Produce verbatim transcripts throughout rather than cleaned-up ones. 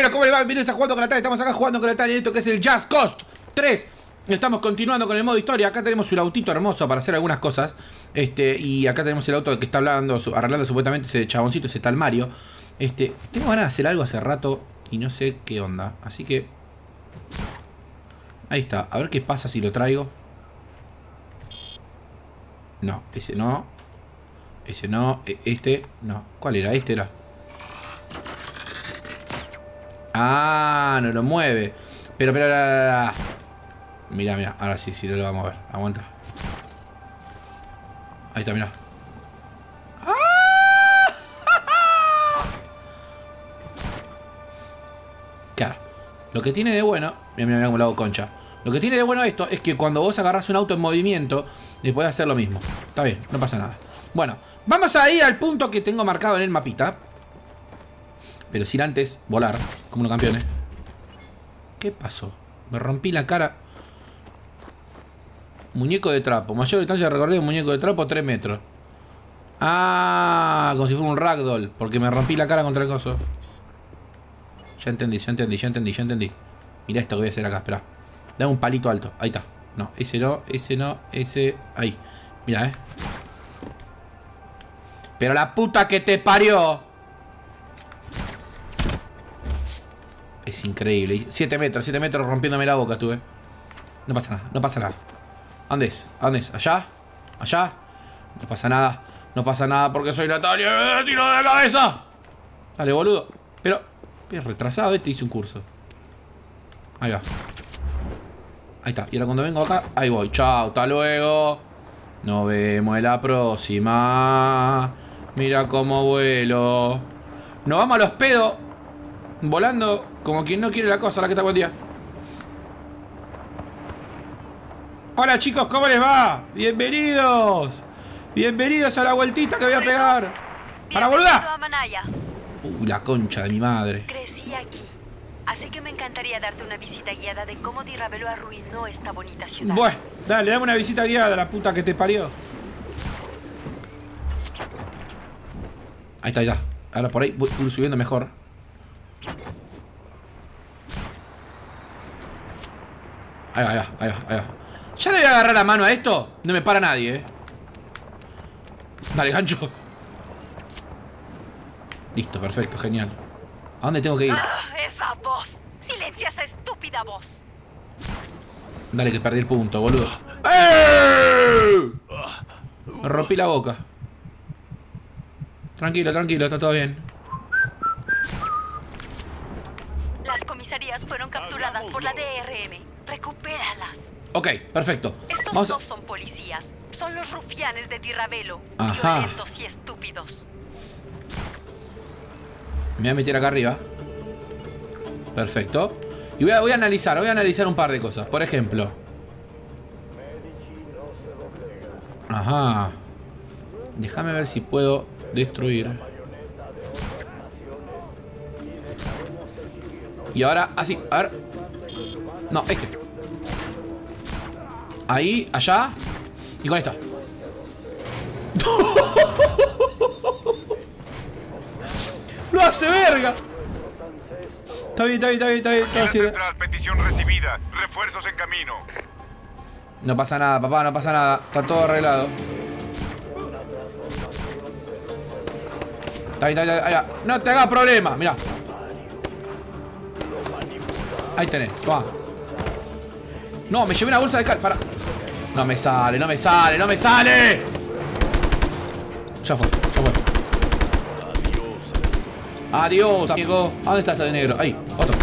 Bueno, ¿cómo le va? Bienvenidos a Jugando con la Tali. Estamos acá jugando con la Tali en esto que es el Just Cause tres. Estamos continuando con el modo historia. Acá tenemos un autito hermoso para hacer algunas cosas. Este, y acá tenemos el auto que está hablando, arreglando supuestamente ese chaboncito, ese tal Mario. Este, tengo ganas de hacer algo hace rato y no sé qué onda. Así que... ahí está. A ver qué pasa si lo traigo. No, ese no. Ese no. Este, no. ¿Cuál era? Este era. Ah, no lo mueve. Pero, pero, pero, mira, mira. Ahora sí, sí lo vamos a ver. Aguanta. Ahí está, mira. Claro. Lo que tiene de bueno... Mira, mira, mira cómo lo hago concha. Lo que tiene de bueno esto es que cuando vos agarrás un auto en movimiento, le podés hacer lo mismo. Está bien, no pasa nada. Bueno, vamos a ir al punto que tengo marcado en el mapita. Pero sin antes volar, como unos campeones. ¿Qué pasó? Me rompí la cara. Muñeco de trapo. Mayor distancia de recorrido, muñeco de trapo, tres metros. Ah, como si fuera un ragdoll. Porque me rompí la cara contra el coso. Ya entendí, ya entendí, ya entendí, ya entendí. Mirá esto que voy a hacer acá, espera. Dame un palito alto, ahí está. No, ese no, ese no, ese... ahí. Mira, eh. Pero la puta que te parió. Es increíble. siete metros, siete metros rompiéndome la boca estuve. No pasa nada, no pasa nada. ¿A dónde es? ¿A dónde es? ¿Allá? ¿Allá? No pasa nada. No pasa nada porque soy Natalia. ¡Me tiro de la cabeza! Dale, boludo. Pero... es retrasado este, hice un curso. Ahí va. Ahí está. Y ahora cuando vengo acá, ahí voy. Chao, hasta luego. Nos vemos en la próxima. Mira cómo vuelo. Nos vamos a los pedos. Volando como quien no quiere la cosa. La que está, buen día. Hola chicos, ¿cómo les va? Bienvenidos. Bienvenidos a la vueltita que voy a pegar. ¡Para boluda! Uh, la concha de mi madre. Crecí aquí, así que me encantaría darte una visita guiada de cómo Di Ravello arruinó esta bonita ciudad. Bueno, dale, dame una visita guiada, la puta que te parió. Ahí está, ya. Ahora por ahí voy subiendo mejor. Ahí va, ahí va, ahí va, ahí va. Ya le voy a agarrar la mano a esto. No me para nadie, eh. Dale, gancho. Listo, perfecto, genial. ¿A dónde tengo que ir? ¡Ah, esa voz! ¡Silencia esa estúpida voz! Dale, que perdí el punto, boludo. ¡Eh! Me rompí la boca. Tranquilo, tranquilo, está todo bien. Las comisarías fueron capturadas por la D R M. Recupéralas. Ok, perfecto. Estos Vamos a... no son policías. Son los rufianes de Di Ravello. Ajá. Violentos y estúpidos. Me voy a meter acá arriba. Perfecto. Y voy a, voy a analizar, voy a analizar un par de cosas. Por ejemplo. Ajá. Déjame ver si puedo destruir. Y ahora, así, a ver. No, este. Ahí, allá. Y con esta. ¡Lo hace verga! Está bien, está bien, está bien, está bien. Está bien. Central, petición recibida. Refuerzos en camino. No pasa nada, papá, no pasa nada. Está todo arreglado. Está bien, está bien, está bien. No te hagas problema, mirá. Ahí tenés, toma. No, me llevé una bolsa de cal, para. No me sale, no me sale, no me sale. Ya fue, ya fue. Adiós, amigo. ¿A dónde está este de negro? Ahí, otro.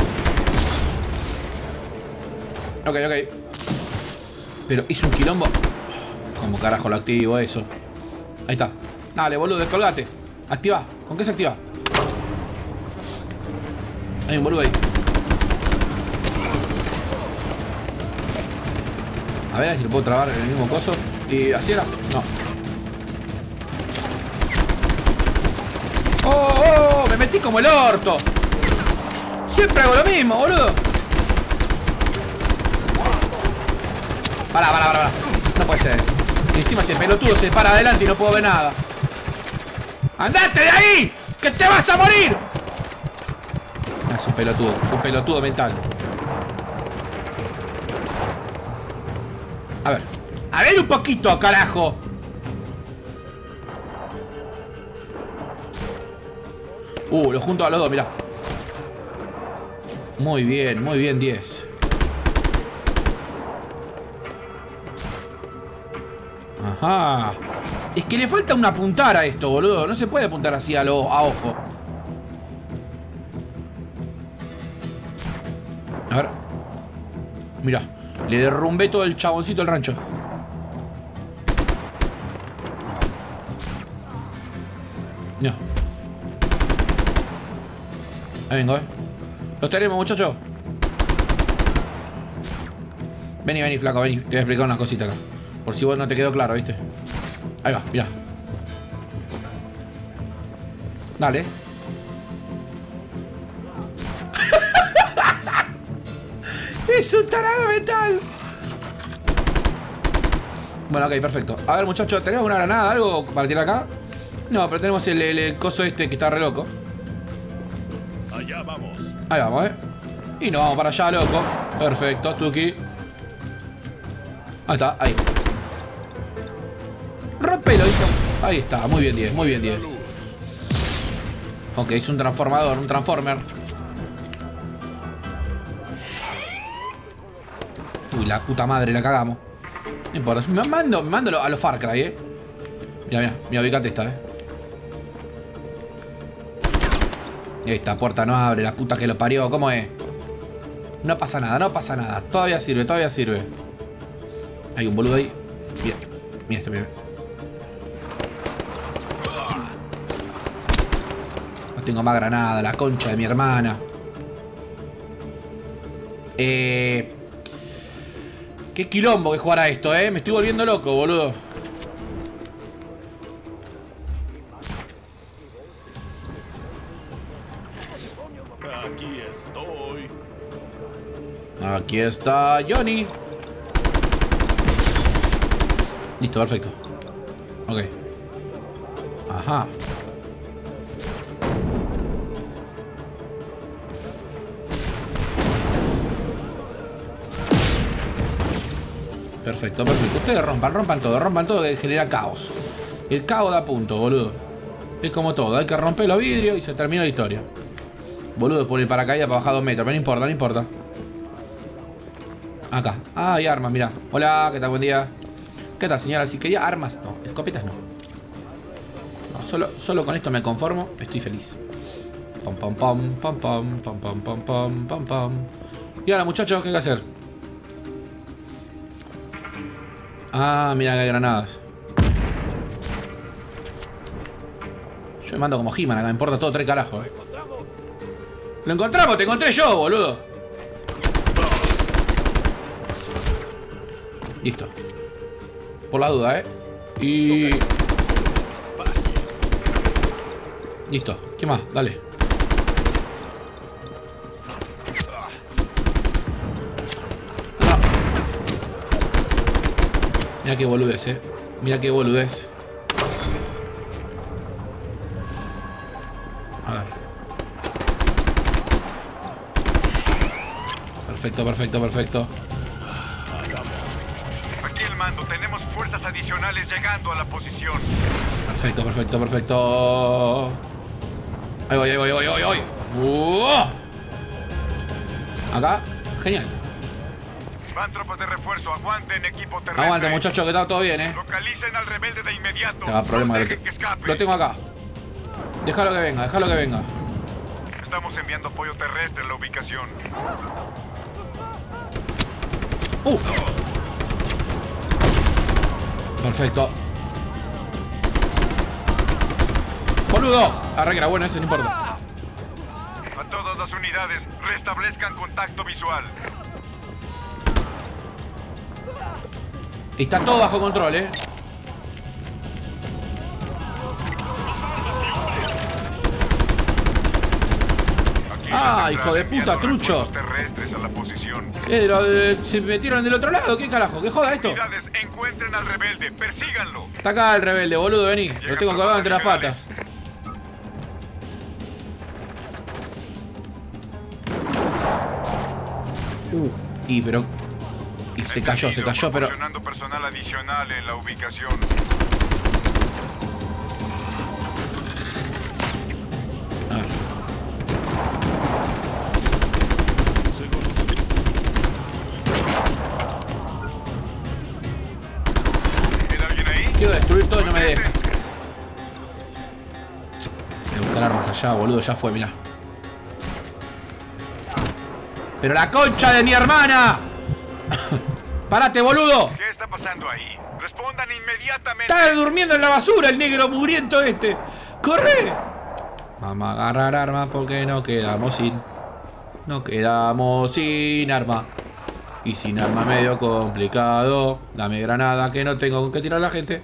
Ok, ok. Pero hice un quilombo. ¿Cómo carajo lo activo eso? Ahí está. Dale, boludo, descolgate. Activa. ¿Con qué se activa? Hay un boludo ahí. A ver si lo puedo trabar en el mismo coso. Y así era. No. ¡Oh, oh! Me metí como el orto. Siempre hago lo mismo, boludo. Pará, pará, pará. No puede ser. Y encima este pelotudo se para adelante y no puedo ver nada. ¡Andate de ahí! ¡Que te vas a morir! Es un pelotudo, es un pelotudo mental. A ver. A ver un poquito, carajo. Uh, lo junto a los dos, mirá. Muy bien, muy bien, diez. Ajá. Es que le falta una apuntar a esto, boludo. No se puede apuntar así a, lo, a ojo. A ver. Mirá. Le derrumbé todo el chaboncito del rancho. No. Ahí vengo, eh. Los tenemos, muchachos. Vení, vení, flaco, vení. Te voy a explicar unas cositas acá. Por si vos no te quedó claro, ¿viste? Ahí va, mirá. Dale. Es un tarado mental. Bueno, ok, perfecto. A ver, muchachos, ¿tenemos una granada, algo para tirar acá? No, pero tenemos el, el, el coso este que está re loco. Allá vamos. Ahí vamos, eh. Y nos vamos para allá, loco. Perfecto, Tuki. Ahí está, ahí. Rompelo, hijo. Ahí está, muy bien, diez, muy bien, diez. Ok, es un transformador, un transformer. Uy, la puta madre, la cagamos. No importa, me mando, me mando a los Far Cry, eh. Mira, mira, mira, ubicate esta, eh. Esta puerta no abre, la puta que lo parió, ¿cómo es? No pasa nada, no pasa nada. Todavía sirve, todavía sirve. Hay un boludo ahí. Mira, mira este, mira. No tengo más granada, la concha de mi hermana. Eh... Qué quilombo que jugar a esto, eh. Me estoy volviendo loco, boludo. Aquí estoy. Aquí está Johnny. Listo, perfecto. Ok. Ajá. Perfecto, perfecto. Ustedes rompan, rompan todo, rompan todo que genera caos. El caos da punto, boludo. Es como todo, hay que romper los vidrios y se termina la historia. Boludo, por el paracaídas para bajar dos metros, pero no importa, no importa. Acá. Ah, hay armas, mirá. Hola, ¿qué tal? Buen día. ¿Qué tal, señora? Si quería armas, no. Escopetas, no. No, solo, solo con esto me conformo. Estoy feliz. Pam, pam, pam, pam, pam, pam, pam, pam, pam, pam, pam. Y ahora, muchachos, ¿qué hay que hacer? Ah, mira que hay granadas. Yo me mando como He-Man acá, me importa todo tres carajos. Eh. ¡Lo encontramos! ¡Te encontré yo, boludo! Listo. Por la duda, eh. Y... Listo. ¿Qué más? Dale. No. Mira qué boludez, eh. Mira qué boludez. A ver. Perfecto, perfecto, perfecto. Aquí el mando, tenemos fuerzas adicionales llegando a la posición. Perfecto, perfecto, perfecto. Ahí voy, ahí voy, ahí voy, ahí voy. ¡Uh! Acá, genial. Van tropas de refuerzo, aguanten equipo terrestre. Aguante, muchachos, que está todo bien, eh. Localicen al rebelde de inmediato. Tenga problema, No lo, dejen te que escape. lo tengo acá. Déjalo que venga, déjalo que venga. Estamos enviando apoyo terrestre a la ubicación. Uh. Perfecto. ¡Boludo! Arre que era bueno ese, no importa. A todas las unidades, restablezcan contacto visual. Está todo bajo control, eh. Aquí Ah, la hijo central de puta, enviando trucho. refuerzos terrestres a la posición. ¿Qué? Lo, eh, ¿Se metieron del otro lado? ¿Qué carajo? ¿Qué joda esto? Unidades, encuentren al rebelde, persíganlo. Está acá el rebelde, boludo, vení. Lo Llegan tengo colgado tropas entre las patas. adicionales. Uh, y pero... Y se cayó, se cayó, pero... Proporcionando personal adicional en la ubicación. A ver. ¿Queda alguien ahí? Quiero destruir todo y no me deja. Voy a buscar armas allá, boludo. Ya fue, mirá. ¡Pero la concha de mi hermana! ¡Párate, boludo! ¿Qué está pasando ahí? Respondan inmediatamente. ¡Está durmiendo en la basura el negro mugriento este! ¡Corre! Vamos a agarrar armas porque no quedamos sin... No quedamos sin arma. Y sin arma medio complicado. Dame granada que no tengo con qué tirar a la gente.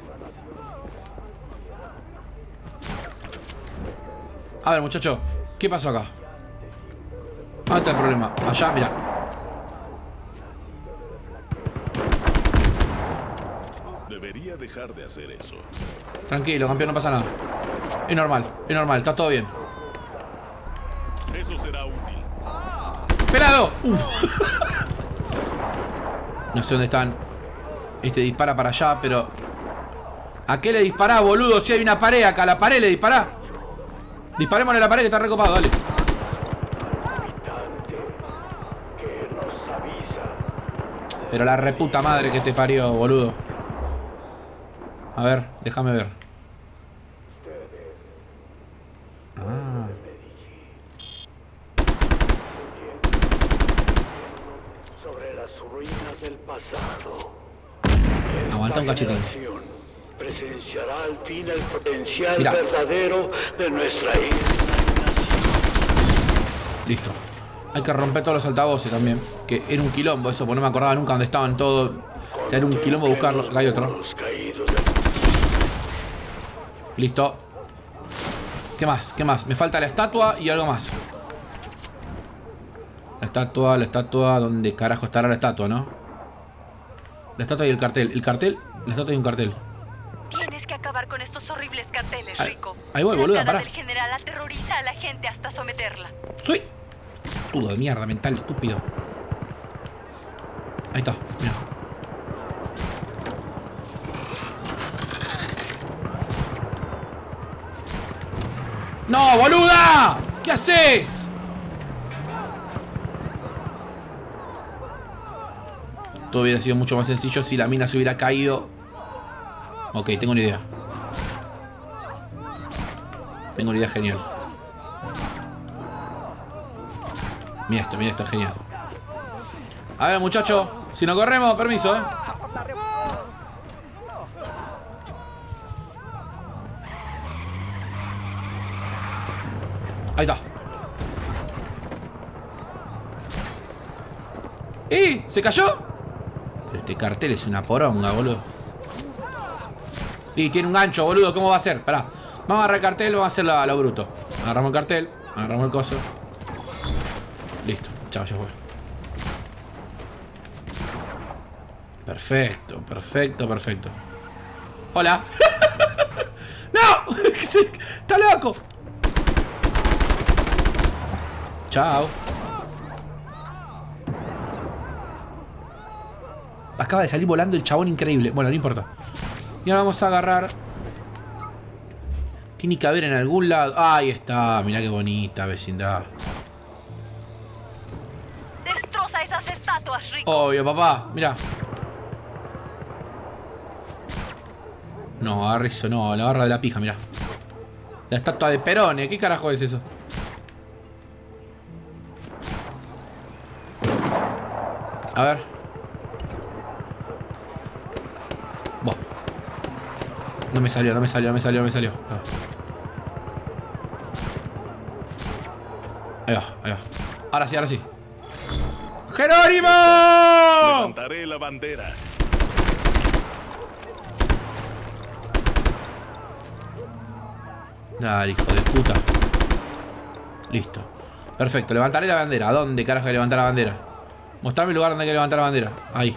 A ver, muchacho, ¿qué pasó acá? ¿Dónde está el problema? Allá, mira. Debería dejar de hacer eso. Tranquilo, campeón, no pasa nada. Es normal, es normal, está todo bien. Eso será útil. ¡Pelado! Uf. No sé dónde están. Este dispara para allá, pero... ¿A qué le dispará, boludo? Si hay una pared acá, a la pared le dispará. Disparémosle a la pared que está recopado, dale. Pero la reputa madre que te parió, boludo. A ver, déjame ver. Ah. Sobre las ruinas del pasado. Aguanta un cachetín. Presenciará al fin el potencial Mira. verdadero de nuestra isla. Listo. Hay que romper todos los altavoces también. Que era un quilombo eso, porque no me acordaba nunca dónde estaban todos. O sea, era un quilombo buscarlo. Acá hay otro. Listo. ¿Qué más? ¿Qué más? Me falta la estatua y algo más. La estatua, la estatua. ¿Dónde carajo estará la estatua, no? La estatua y el cartel. El cartel, la estatua y un cartel. Tienes que acabar con estos horribles carteles, Ahí- Rico. ahí voy, boluda, La cara pará. del general aterroriza a la gente hasta someterla. ¡Soy! Todo de mierda, mental, estúpido. Ahí está, mira. ¡No, boluda! ¿Qué haces? Todo hubiera sido mucho más sencillo si la mina se hubiera caído. Ok, tengo una idea. Tengo una idea genial. Mira esto, mira esto, genial. A ver, muchacho, si no corremos, permiso, eh. Ahí está. ¡Eh! ¿Se cayó? Pero este cartel es una poronga, boludo. Y tiene un gancho, boludo. ¿Cómo va a ser? Pará. Vamos a agarrar el cartel, vamos a hacerlo a lo bruto. Agarramos el cartel, agarramos el coso. Listo, chao, ya fue. Perfecto, perfecto, perfecto. Hola. ¡No! ¡Está loco! Chao. Acaba de salir volando el chabón increíble. Bueno, no importa. Y ahora vamos a agarrar. Tiene que haber en algún lado. Ahí está, mirá qué bonita vecindad. Destroza esas estatuas, Rico. Obvio, papá, mirá. No, agarra eso, no, la barra de la pija, mirá. La estatua de Perone, ¿qué carajo es eso? A ver. Buah. No me salió, no me salió, no me salió, no me salió. Ahí va, ahí va. Ahora sí, ahora sí. ¡Jerónimo! Levantaré la bandera. Dale, hijo de puta. Listo. Perfecto, levantaré la bandera. ¿A dónde carajo hay que levantar la bandera? Mostrame el lugar donde hay que levantar la bandera. Ahí.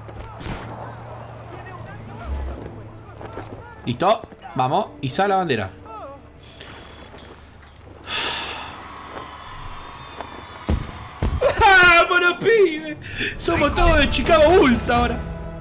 Listo. Vamos. Iza la bandera. ¡Ah, bueno, pibe! Somos todos de Chicago Bulls ahora.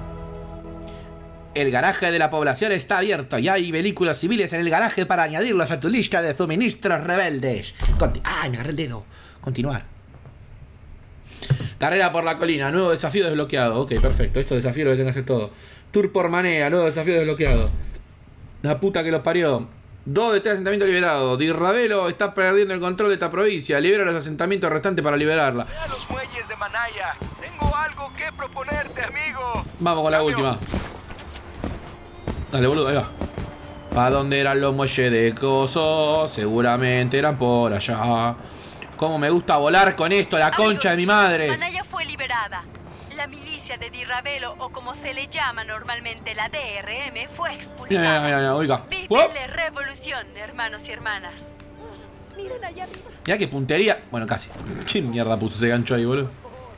El garaje de la población está abierto y hay vehículos civiles en el garaje para añadirlos a tu lista de suministros rebeldes. Conti ¡Ay, me agarré el dedo! Continuar. Carrera por la colina, nuevo desafío desbloqueado. Ok, perfecto, esto desafío lo que tengo que hacer todo. Tour por Manea, nuevo desafío desbloqueado. La puta que los parió. Dos de tres asentamientos liberados. Di Ravelo está perdiendo el control de esta provincia. Libera los asentamientos restantes para liberarla. Ve a los muelles de Manaya. Tengo algo que proponerte, amigo. Vamos con la Cambio. última. Dale, boludo, ahí va. ¿Para dónde eran los muelles de Coso? Seguramente eran por allá. Cómo me gusta volar con esto, la concha de mi madre. Manaya fue liberada. La milicia de Di Ravelo, o como se le llama normalmente la D R M, fue expulsada. Mira, mira, mira, mira, oiga. Vive la revolución, hermanos y hermanas. Miren allá arriba. Mira qué puntería. Bueno, casi. ¿Qué mierda puso ese gancho ahí, boludo?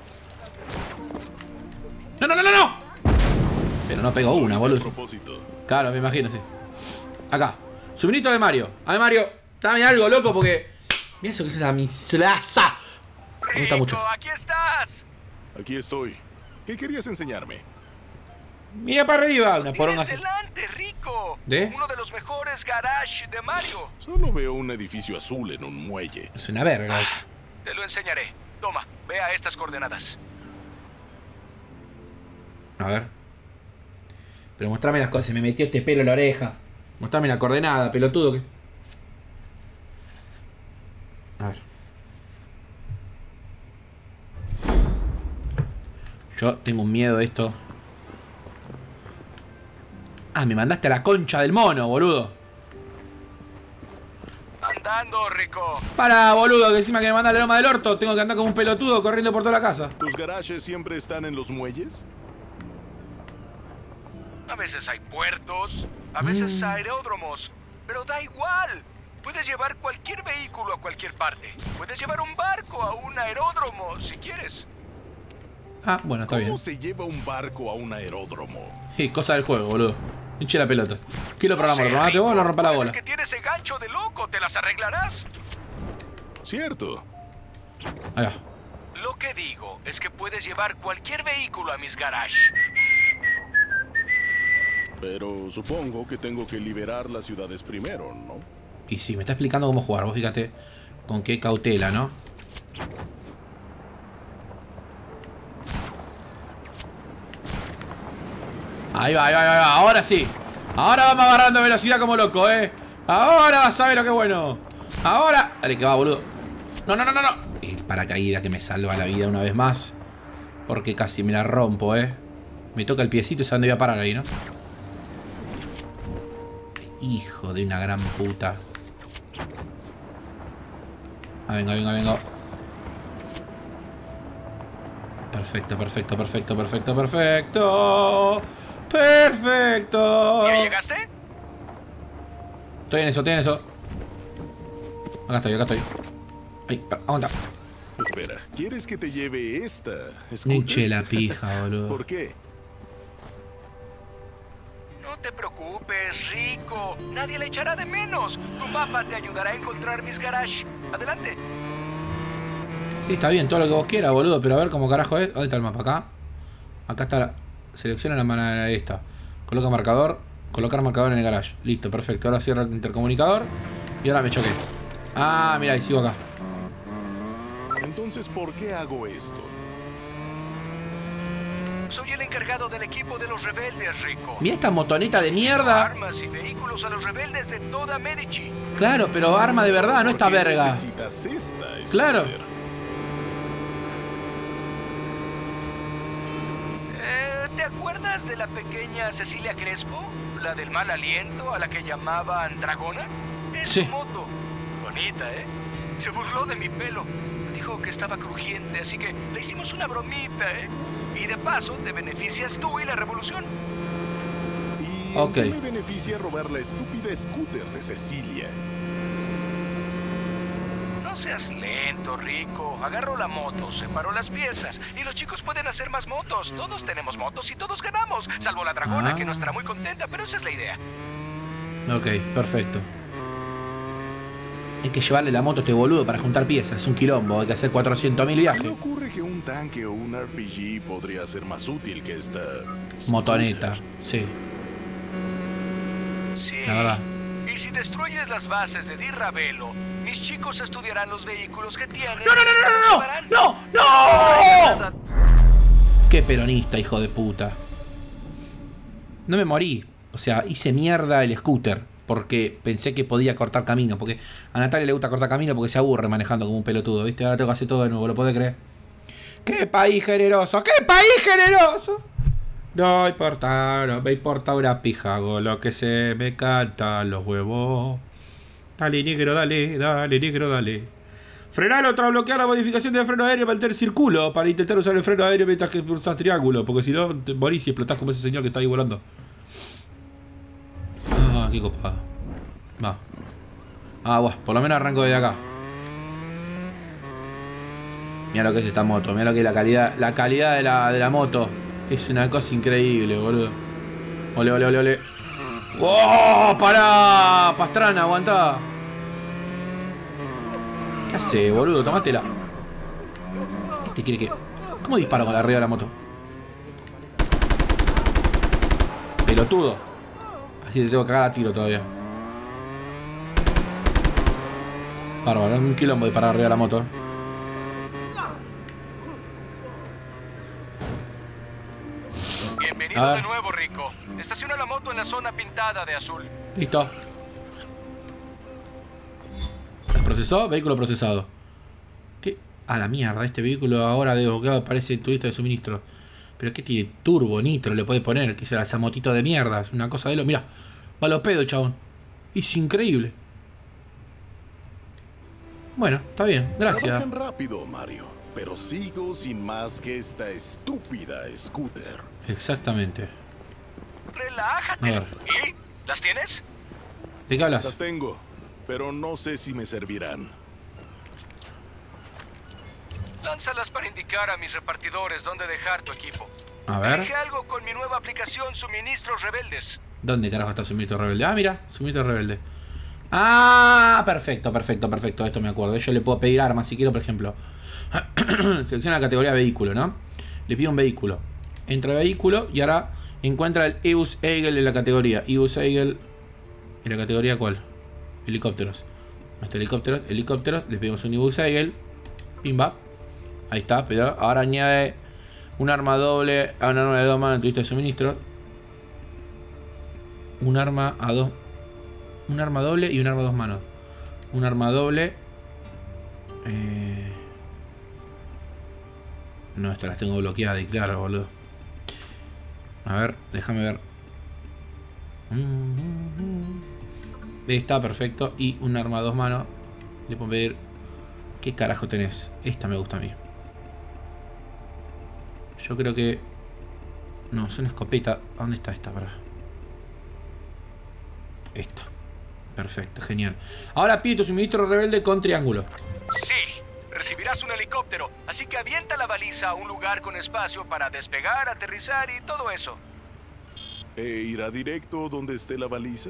¡No, no, no, no, no! Pero no pegó una, A boludo. propósito. Claro, me imagino, sí. Acá. Suministro de Mario. A ver, Mario, dame algo, loco, porque... Mira eso que es esa mislaza. Me gusta mucho. Rico, aquí estás. Aquí estoy. ¿Qué querías enseñarme? Mira para arriba. Una poronga Tienes así. delante, Rico. ¿De? Uno de los mejores garage de Mario. Solo veo un edificio azul en un muelle. Es una verga eso. Te lo enseñaré. Toma, ve a estas coordenadas. A ver. Pero mostrame las cosas. Se me metió este pelo en la oreja. Mostrame la coordenada, pelotudo. Que... A ver. Yo tengo un miedo de esto. Ah, me mandaste a la concha del mono, boludo. Andando, Rico. Para, boludo, que encima que me manda la loma del orto, tengo que andar como un pelotudo corriendo por toda la casa. ¿Tus garajes siempre están en los muelles? A veces hay puertos, a veces Mm. aeródromos, pero da igual. Puedes llevar cualquier vehículo a cualquier parte. Puedes llevar un barco a un aeródromo si quieres. Ah, bueno, está ¿Cómo bien. se lleva un barco a un aeródromo? Sí, cosa del juego, boludo. Hinche la pelota. ¿Qué lo programa? No ¿Lo sé, programaste vos o Rico, lo rompa la parece bola? que tiene ese gancho de loco, ¿te las arreglarás? Cierto. Ahí va. Lo que digo es que puedes llevar cualquier vehículo a mis garages. Pero supongo que tengo que liberar las ciudades primero, ¿no? Y sí, me está explicando cómo jugar. Vos fíjate con qué cautela, ¿no? Ahí va, ahí va, ahí va. Ahora sí. Ahora vamos agarrando velocidad como loco, ¿eh? Ahora vas a ver lo que es bueno. Ahora... Dale, que va, boludo. No, no, no, no, no. El paracaídas que me salva la vida una vez más. Porque casi me la rompo, ¿eh? Me toca el piecito y sé dónde voy a parar ahí, ¿no? Hijo de una gran puta. Ah, venga, venga, venga. Perfecto, perfecto, perfecto, perfecto, perfecto. Perfecto. ¿Ya llegaste? Estoy en eso, estoy en eso. Acá estoy, acá estoy. Ay, para, aguanta. Espera, ¿quieres que te lleve esta? Hinche la pija, boludo. ¿Por qué? No te preocupes, Rico. Nadie le echará de menos. Tu mapa te ayudará a encontrar mis garages. Adelante. Sí, está bien, todo lo que vos quieras, boludo. Pero a ver cómo carajo es. ¿Dónde está el mapa? Acá. Acá está la... Selecciona la manera esta. Coloca marcador. Colocar marcador en el garage. Listo, perfecto. Ahora cierro el intercomunicador. Y ahora me choqué. Ah, mira, y sigo acá. Entonces, ¿por qué hago esto? Soy el encargado del equipo de los rebeldes, Rico. Mira esta motoneta de mierda. Armas y vehículos a los rebeldes de toda Medici. Claro, pero arma de verdad, no esta ¿Por qué verga. necesitas esta, Claro. Scooter? Eh, ¿Te acuerdas de la pequeña Cecilia Crespo? La del mal aliento, a la que llamaban Dragona. Es Sí. su moto. Bonita, ¿eh? Se burló de mi pelo. Dijo que estaba crujiente, así que le hicimos una bromita, ¿eh? Y de paso te beneficias tú y la revolución. ¿Y en Ok. qué me beneficia robar la estúpida scooter de Cecilia? No seas lento, Rico. Agarro la moto, separo las piezas. Y los chicos pueden hacer más motos. Todos tenemos motos y todos ganamos. Salvo la Dragona, Ah. que no estará muy contenta, pero esa es la idea. Ok, perfecto. Hay que llevarle la moto a este boludo para juntar piezas. Es un quilombo, hay que hacer cuatrocientos mil Se viajes. me ocurre que un tanque o un R P G podría ser más útil que esta... Motoneta, sí, Sí. la verdad. Y si destruyes las bases de Di Ravelo, mis chicos estudiarán los vehículos que tienen. ¡No, no, no, no, no! ¡No! ¡No! Qué peronista, hijo de puta. No me morí. O sea, hice mierda el scooter porque pensé que podía cortar camino. Porque a Natalia le gusta cortar camino porque se aburre manejando como un pelotudo, ¿viste? Ahora tengo que hacer todo de nuevo, ¿lo podés creer? ¡Qué país generoso! ¡Qué país generoso! No importa, no me importa una pija, hago lo que se me cantan los huevos. Dale, negro, dale, dale, negro, dale. Frenar otra bloquear la modificación del freno aéreo para el círculo. Para intentar usar el freno aéreo mientras que usas triángulo. Porque si no, te morís y explotás como ese señor que está ahí volando. Ah, qué copado. Va. Ah, bueno, por lo menos arranco desde acá. Mira lo que es esta moto. Mira lo que es la calidad. La calidad de la, de la moto. Es una cosa increíble, boludo. Ole, ole, ole, ole. ¡Oh! ¡Pará! Pastrana, aguantá. ¿Qué hace, boludo? Tomátela. ¿Qué te quiere que...? ¿Cómo disparo con la arriba de la moto? Pelotudo. Así te tengo que cagar a tiro todavía. Bárbaro, es un quilombo disparar arriba de la moto. Bienvenido de nuevo, Rico. Estaciona la moto en la zona pintada de azul. Listo. ¿La procesó? Vehículo procesado. ¿Qué? A la mierda, este vehículo ahora desbloqueado parece en tu lista de suministro. ¿Pero qué tiene? Turbo, nitro le puede poner. ¿Qué será esa motito de mierda? Es una cosa de lo... Mirá, va a los pedos, chabón. Es increíble. Bueno, está bien, gracias. Trabajan rápido, Mario. Pero sigo sin más que esta estúpida scooter. Exactamente. Relájate. A ver. ¿Y? ¿Las tienes? ¿De qué hablas? Las tengo, pero no sé si me servirán. Lánzalas para indicar a mis repartidores dónde dejar tu equipo. A ver. Dije algo con mi nueva aplicación Suministros Rebeldes. ¿Dónde carajo está Suministro Rebelde? Ah, mira, Suministro Rebelde. Ah, perfecto, perfecto, perfecto. Esto me acuerdo. Yo le puedo pedir armas si quiero, por ejemplo. Selecciona la categoría vehículo, ¿no? Le pido un vehículo. Entra a vehículo y ahora encuentra el Ebus Eagle en la categoría. Ebus Eagle. ¿En la categoría cuál? Helicópteros. Nuestro helicópteros. Helicópteros. Le pedimos un Ebus Eagle. Pimba. Ahí está. Pero ahora añade un arma doble a un arma de dos manos en tu lista de suministro. Un arma a dos. Un arma doble y un arma a dos manos. Un arma doble. Eh... No, estas las tengo bloqueadas y claro, boludo. A ver, déjame ver. Está perfecto. Y un arma a dos manos. Le puedo pedir. ¿Qué carajo tenés? Esta me gusta a mí. Yo creo que... No, es una escopeta. ¿Dónde está esta? Para. Esta. Perfecto, genial. Ahora pide tu suministro rebelde con triángulo. Sí. Recibirás un helicóptero, así que avienta la baliza a un lugar con espacio para despegar, aterrizar y todo eso. ¿E irá directo donde esté la baliza?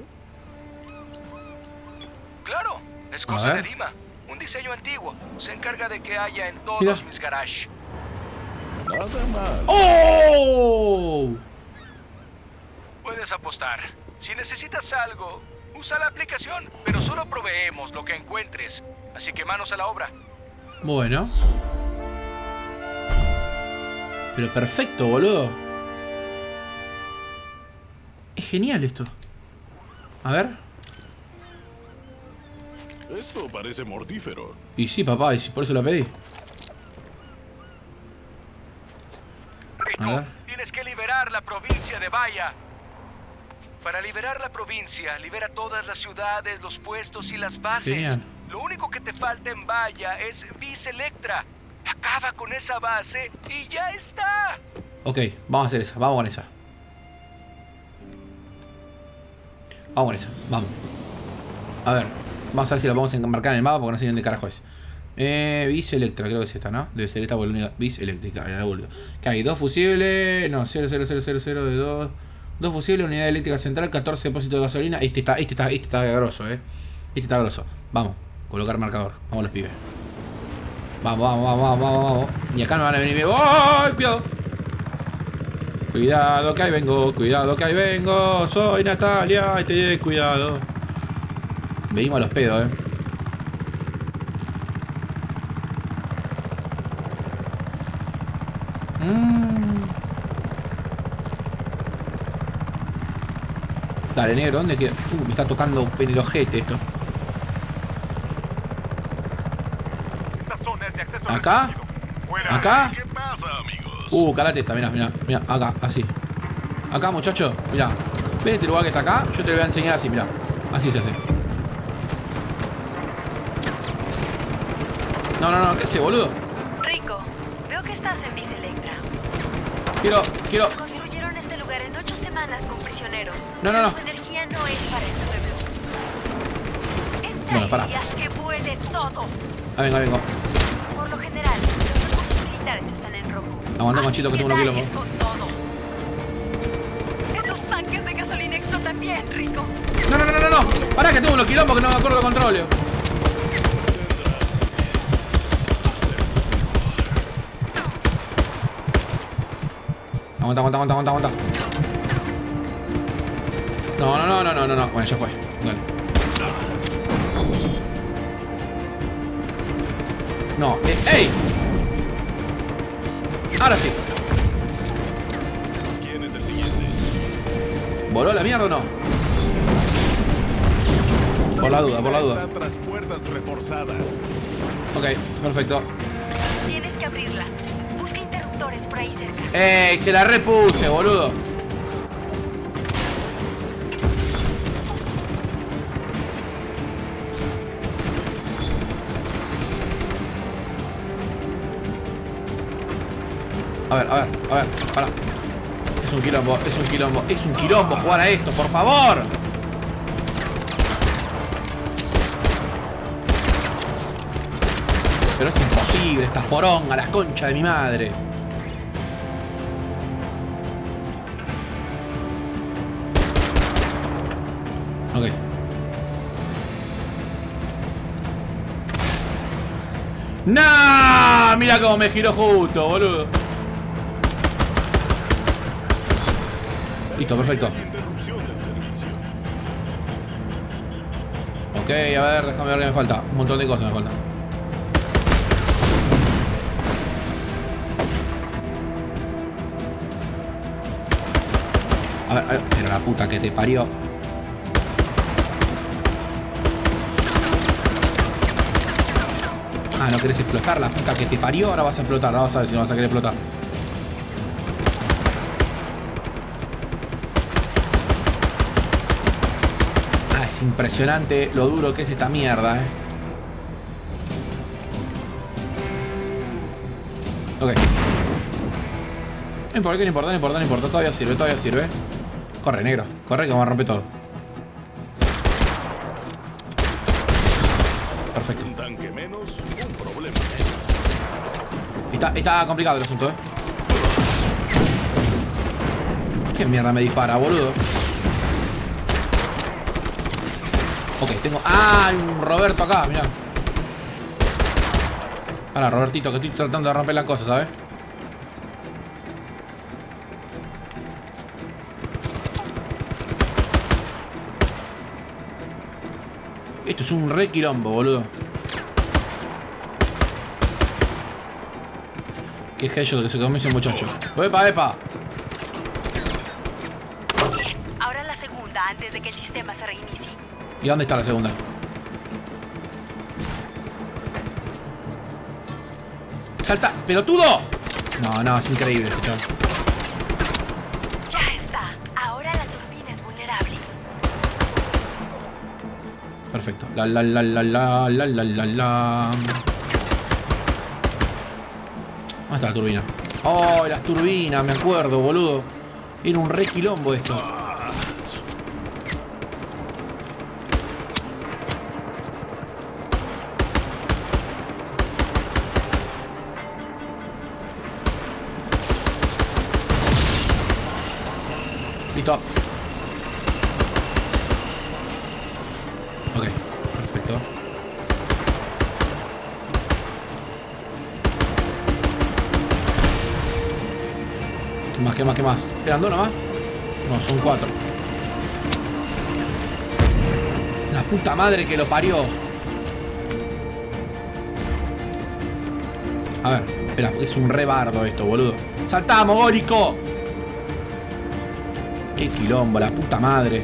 Claro, es cosa de Dima. Un diseño antiguo. Se encarga de que haya en todos Mira. mis garages. Nada mal. ¡Oh! Puedes apostar. Si necesitas algo, usa la aplicación, pero solo proveemos lo que encuentres. Así que manos a la obra. Bueno. Pero perfecto, boludo. Es genial esto. A ver. Esto parece mortífero. Y sí, papá, y sí, por eso lo pedí. Rico, A ver. tienes que liberar la provincia de Bahia. Para liberar la provincia, libera todas las ciudades, los puestos y las bases. Genial. Lo único que te falta en Bahia es Vis Electra. Acaba con esa base y ya está. Ok, vamos a hacer esa, vamos con esa. Vamos con esa, vamos. A ver, vamos a ver si la podemos enmarcar en el mapa porque no sé ni dónde carajo es. Eh, Vis Electra, creo que es esta, ¿no? Debe ser esta porque la única Vis Eléctrica, la vulga. Que hay dos fusibles, no, cero cero cero cero cero de dos. Dos fusibles, unidad eléctrica central, catorce depósitos de gasolina. Este está, este está, este está grosso, eh. Este está grosso. Vamos. Colocar marcador. Vamos los pibes. Vamos, vamos, vamos, vamos, vamos, vamos. Y acá me van a venir. ¡Ay, cuidado! Cuidado que ahí vengo, cuidado que ahí vengo. Soy Natalia y te cuidado. Venimos a los pedos, eh. Mm. Dale, negro, ¿dónde queda? Uh, me está tocando en el ojete esto. ¿Acá? ¿Acá? ¿Qué pasa, amigos? Uh, calate esta, mirá, mirá, mirá, acá, así. Acá, muchacho, mirá. ¿Ves este lugar que está acá? Yo te lo voy a enseñar así, mirá. Así se hace. No, no, no, ¿qué hace, boludo? Rico, veo que estás en Biselectra. Quiero, quiero... Construyeron este lugar en ocho semanas con prisioneros. No, no, no. Su energía no es para este pueblo. Bueno, para. Extraerías que vuele todo. Ah, venga, venga. Por lo general, los recursos militares están en rojo. Aguanta, Así Conchito, que tengo unos dañes kilómetros. con todo. Esos tanques de gasolina explotan bien, Rico. No, no, no, no, no. Pará que tengo unos quilombos que no me acuerdo de control. Aguanta, aguanta, aguanta, aguanta, aguanta. No, no, no, no, no, no, no. Bueno, ya fue. Dale. No, eh, ¡ey! Ahora sí. ¿Quién es el siguiente? ¿Voló la mierda o no? Por la duda, por la duda. Está tras puertas reforzadas. Ok, perfecto. Tienes que abrirla. Busca interruptores por ahí cerca. ¡Ey! Se la repuse, boludo. A ver, a ver, a ver, para. Es un quilombo, es un quilombo, es un quilombo jugar a esto, por favor. Pero es imposible, estas porongas, las conchas de mi madre. Ok. ¡No! Mira cómo me giró justo, boludo. Listo, perfecto. Interrupción del servicio. Ok, a ver, déjame ver qué me falta. Un montón de cosas me faltan. A ver, a ver, pero la puta que te parió. Ah, no querés explotar, la puta que te parió. Ahora vas a explotar, ahora vas a ver si no vas a querer explotar. Ah, es impresionante lo duro que es esta mierda, eh. Ok. No importa, no importa, no importa, no importa. Todavía sirve, todavía sirve. Corre, negro. Corre que vamos a romper todo. Perfecto. Un tanque menos, un problema menos. Está, está complicado el asunto, eh. ¿Qué mierda me dispara, boludo? Ok, tengo... ¡Ah! Hay un Roberto acá, mirá. Para, Robertito, que estoy tratando de romper las cosas, ¿sabes? Esto es un re quilombo, boludo. Qué gello que se comió ese muchacho. ¡Epa, epa! Ahora la segunda, antes de que el sistema se reinicie. ¿Y dónde está la segunda? ¡Salta! ¡Pelotudo! No, no, es increíble este chaval. Ya está. Ahora la turbina es vulnerable. Perfecto. La la la la la la la la la. ¿Dónde está la turbina? Oh, las turbinas, me acuerdo, boludo. Era un re quilombo esto. Listo. Ok, perfecto. ¿Qué más? ¿Qué más? ¿Quedan dos nomás? No, son cuatro. La puta madre que lo parió. A ver, espera, es un re bardo esto, boludo. ¡Saltamos, Górico! Qué quilombo, la puta madre.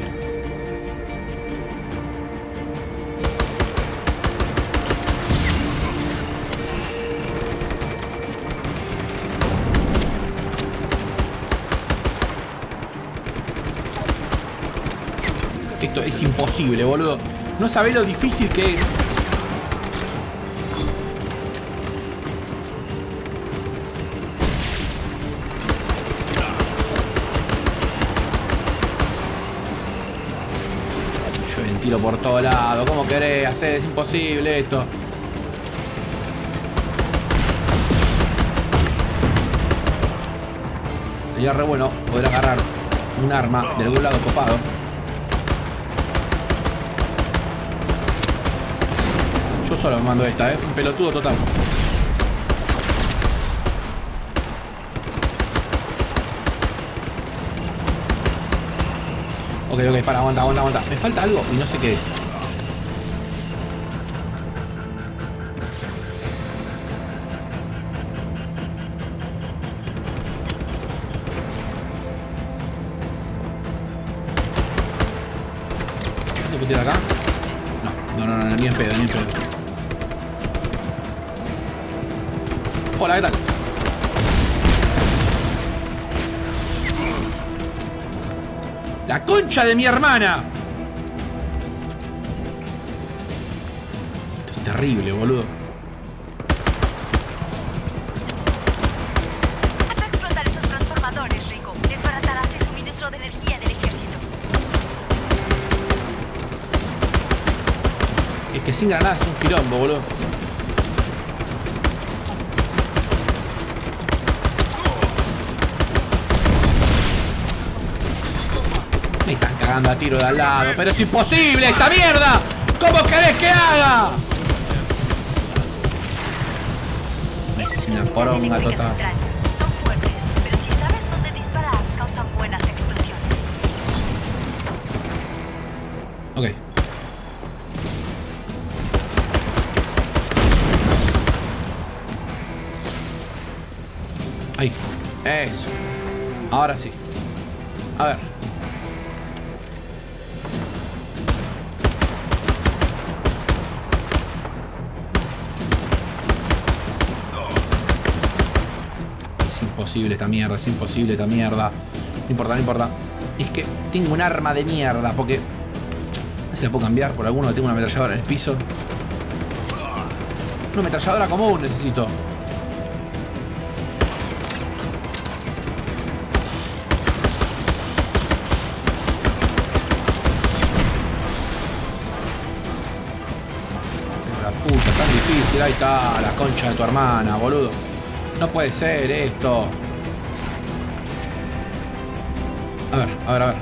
Esto es imposible, boludo. No sabés lo difícil que es. Yo ventilo por todos lados. ¿Cómo querés hacer? Es imposible esto. Sería re bueno poder agarrar un arma de algún lado copado. Yo solo me mando esta, ¿eh? Un pelotudo total. Ok, ok, para, aguanta, aguanta, aguanta. Me falta algo y no sé qué es. ¿Qué puedo tirar acá? No, no, no, no, ni en pedo, ni en pedo. Hola, ¿qué tal? ¡La concha de mi hermana! Esto es terrible, boludo. Hasta explotar esos transformadores, Rico. Desbaratarás el suministro de energía del ejército. Es que sin granadas es un quilombo, boludo. Me están cagando a tiro de al lado. ¡Pero es imposible esta mierda! ¿Cómo querés que haga? Es una poronga total. Son fuertes, pero si sabes dónde disparar, causan buenas explosiones. Ok. Ahí. Eso. Ahora sí. A ver. Es imposible esta mierda, es imposible esta mierda. No importa, no importa. Es que tengo un arma de mierda, porque... A ver si la puedo cambiar por alguno que tengo una ametralladora en el piso. Una ametralladora común necesito. Puta, tan difícil. Ahí está, la concha de tu hermana, boludo. No puede ser esto. A ver, a ver, a ver.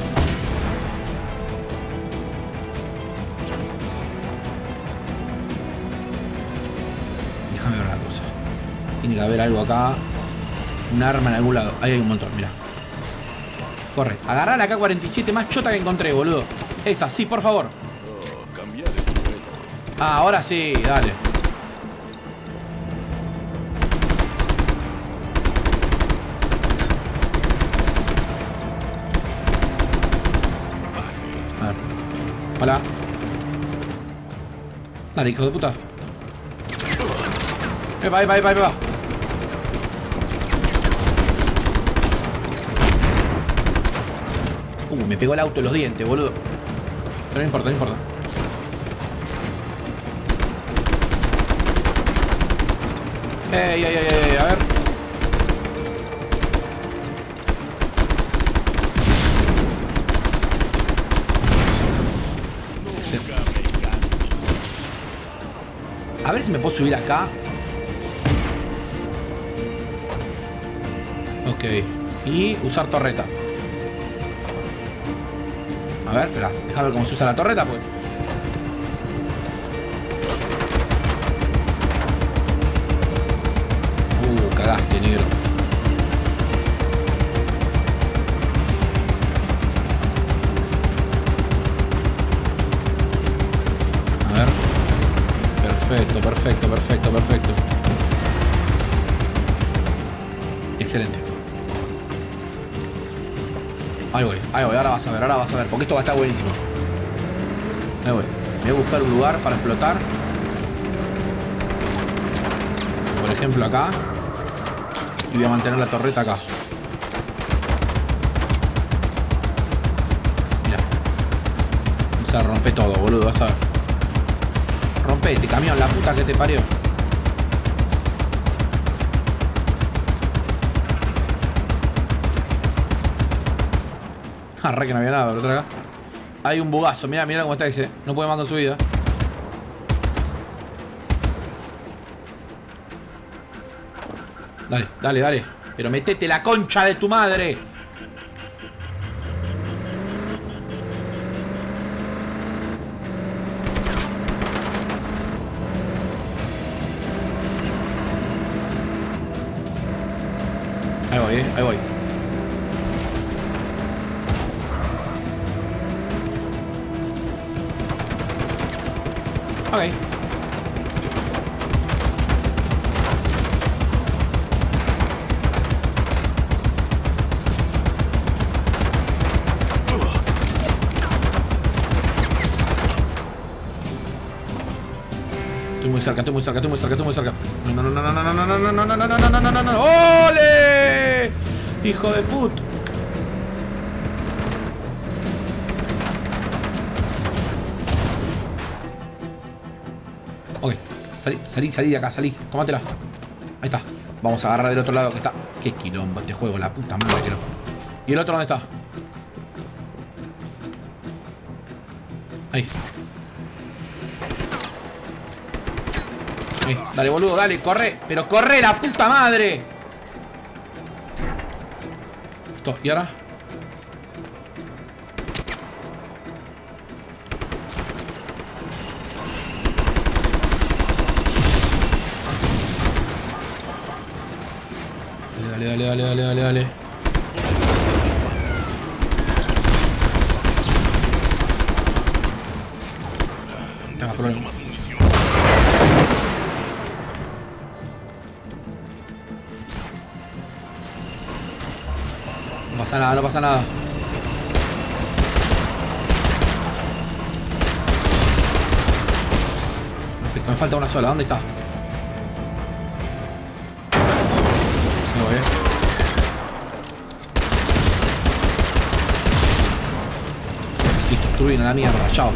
Déjame ver una cosa. Tiene que haber algo acá. Un arma en algún lado. Ahí hay un montón, mira. Corre. Agarrá la K cuarenta y siete más chota que encontré, boludo. Esa, sí, por favor. Ah, ahora sí, dale. A ver. Hola. Dale, hijo de puta. Epa, epa, epa, epa. Uh, me pegó el auto en los dientes, boludo. Pero no importa, no importa. Ey, ey, ey, ey, a ver. Sí. A ver si me puedo subir acá. Ok. Y usar torreta. A ver, espera. Déjame ver cómo se usa la torreta, pues. Uh, cagaste, negro. Perfecto, perfecto, perfecto, perfecto. Excelente. Ahí voy, ahí voy, ahora vas a ver, ahora vas a ver, porque esto va a estar buenísimo. Ahí voy. Voy a buscar un lugar para explotar. Por ejemplo acá. Y voy a mantener la torreta acá. Mira. O sea, rompe todo, boludo, vas a ver. Rompe este camión, la puta que te parió. Ah, re que no había nada, pero otra acá. Hay un bugazo, mirá, mirá cómo está ese. No puede más con su vida. Dale, dale, dale. Pero metete la concha de tu madre. Ahí voy, eh, ahí voy. Ok. Estoy muy cerca, estoy muy cerca, estoy muy cerca, estoy muy cerca. No, no, no, no, no, no, no, no, no, no, no, no, no, no, no, no. ¡Ole! Hijo de puta. Ok, salí, salí, salí de acá, salí. Tómatela. Ahí está. Vamos a agarrar del otro lado que está. Qué quilombo este juego, la puta madre que no. ¿Y el otro dónde está? Ahí. Ahí. Dale, boludo, dale, corre. Pero corre la puta madre. Listo, ¿y ahora? Dale, dale, dale, dale, dale, dale. No tengas problema. No pasa nada, no pasa nada. Perfecto, me falta una sola. ¿Dónde está? Me voy, eh. Listo, turbina, la mierda, chao.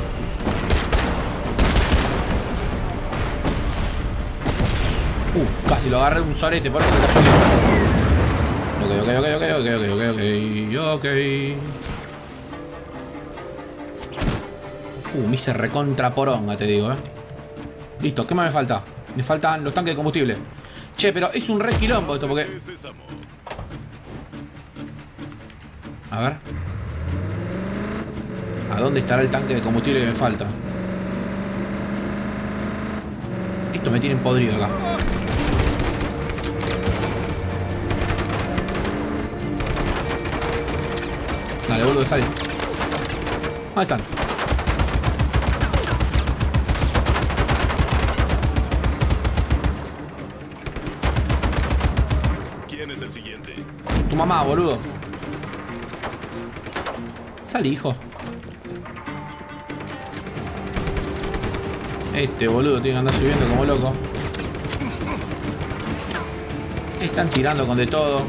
Uh, casi lo agarré un sorete, por eso me cayó. Ok, ok, ok, ok, ok, ok, ok, ok, ok. Uh, me hice recontra poronga, te digo, eh. Listo, ¿qué más me falta? Me faltan los tanques de combustible. Che, pero es un re quilombo esto, porque... A ver. ¿A dónde estará el tanque de combustible que me falta? Esto me tienen podrido acá. Dale, boludo, sale. ¿Dónde están? ¿Quién es el siguiente? Tu mamá, boludo. Salí, hijo. Este boludo tiene que andar subiendo como loco. Están tirando con de todo.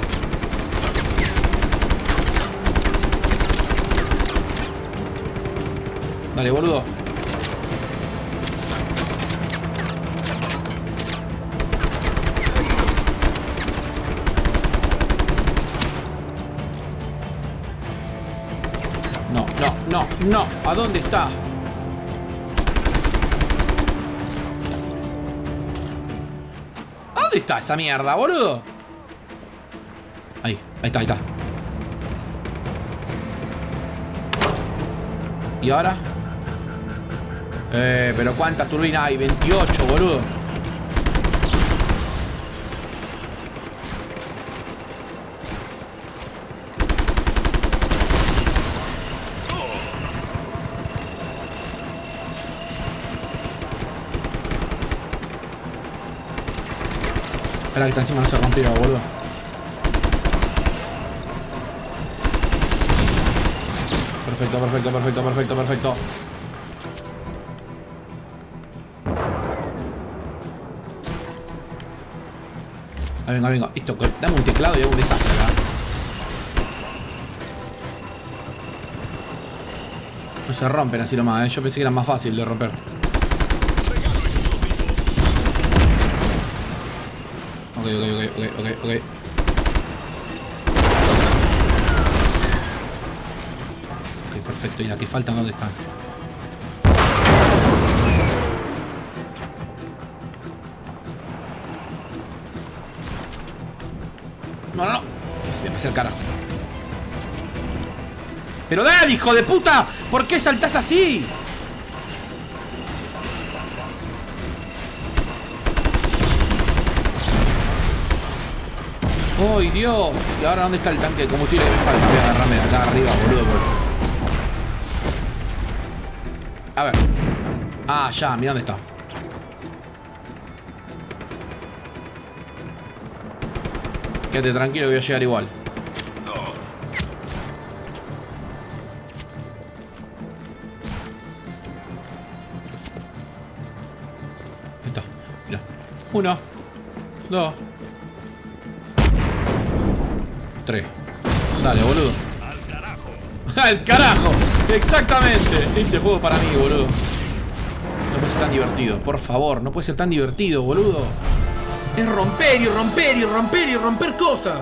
Dale, boludo. No, no, no, no. ¿A dónde está? ¿A dónde está esa mierda, boludo? Ahí, ahí está, ahí está. ¿Y ahora? Eh, pero ¿cuántas turbinas hay? veintiocho, boludo. Espera que está encima, no se rompió, boludo. Perfecto, perfecto, perfecto, perfecto, perfecto. Ah, venga, venga. Esto, dame un teclado y hago un desastre acá. No se rompen así nomás, ¿eh? Yo pensé que era más fácil de romper. Ok, ok, ok, ok, ok, ok. Ok, perfecto. ¿Y la que faltan dónde están? No, no, no. Se me pasé el carajo. ¡Pero dale, hijo de puta! ¿Por qué saltás así? ¡Ay, Dios! ¿Y ahora dónde está el tanque de combustible que me falta? Voy a agarrarme de acá arriba, boludo. A ver. Ah, ya, mira dónde está. Quédate tranquilo que voy a llegar igual. Ahí está. Mira. Uno. Dos. Tres. Dale, boludo. Al carajo. ¡Al carajo! Exactamente. Este juego para mí, boludo. No puede ser tan divertido. Por favor, no puede ser tan divertido, boludo. Es romper y romper y romper y romper cosas.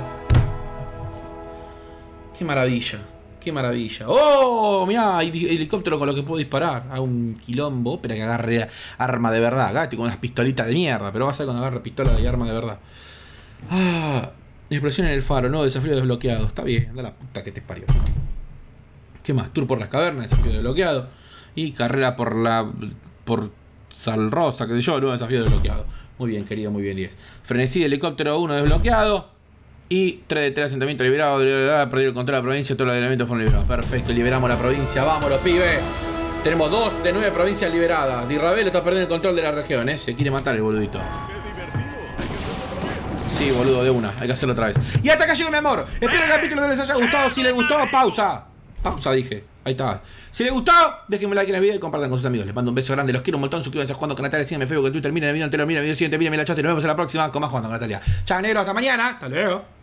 Qué maravilla. Qué maravilla. ¡Oh! Mirá, hay helicóptero con lo que puedo disparar. Hago un quilombo. Espera que agarre arma de verdad. Acá estoy con unas pistolitas de mierda. Pero va a ser cuando agarre pistola y arma de verdad. Ah, explosión en el faro. No, desafío desbloqueado. Está bien. Anda la puta que te parió. ¿Qué más? Tour por las cavernas. Desafío desbloqueado. Y carrera por la... Por Sal Rosa, qué sé yo. Nuevo desafío desbloqueado. Muy bien, querido, muy bien, diez. Frenesí de helicóptero uno desbloqueado. Y tres de tres asentamientos liberados. Perdido el control de la provincia. Todos los elementos fueron liberados. Perfecto, liberamos la provincia. ¡Vámonos, pibe! Tenemos dos de nueve provincias liberadas. Di Ravelo está perdiendo el control de la región, ¿eh? Se quiere matar el boludito. Sí, boludo, de una. Hay que hacerlo otra vez. Y hasta acá llegó, mi amor. Espero que el capítulo les haya gustado. Si les gustó, pausa. Pausa, dije. Ahí está. Si les gustó, déjenme un like en el video y compartan con sus amigos. Les mando un beso grande, los quiero un montón. Suscríbanse a Jugando con Natalia, síganme en Facebook, en Twitter, miren el video entero, miren el video siguiente, miren la chat y nos vemos en la próxima con más Jugando con Natalia. Chao, negro, hasta mañana. Hasta luego.